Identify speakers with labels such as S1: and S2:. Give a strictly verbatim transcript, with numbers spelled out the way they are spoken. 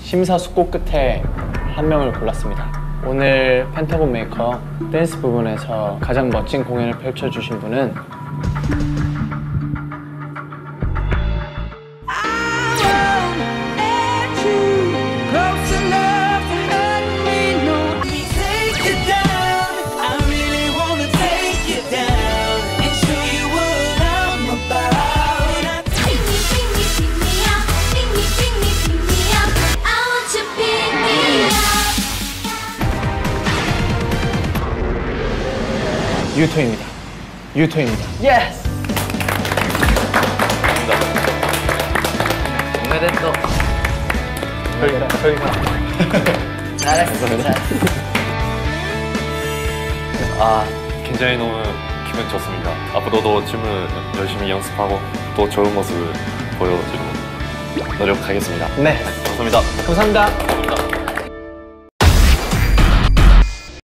S1: 심사숙고 끝에 한 명을 골랐습니다. 오늘 펜타곤 메이커 댄스 부분에서 가장 멋진 공연을 펼쳐주신 분은 유토입니다. 유토입니다.
S2: 예스! 오늘은 또
S1: 저희가 저희가
S2: 잘했습니다.
S3: 아, 굉장히 너무 기분 좋습니다. 앞으로도 춤을 열심히 연습하고 또 좋은 모습을 보여주려고 노력하겠습니다.
S1: 네,
S3: 감사합니다.
S1: 감사합니다.